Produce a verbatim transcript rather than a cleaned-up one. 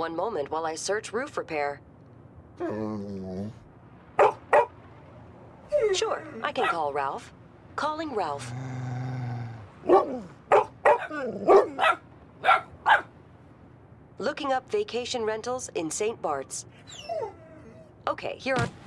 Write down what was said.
One moment while I search roof repair. Sure, I can call Ralph. Calling Ralph. Looking up vacation rentals in Saint Bart's. Okay, here are...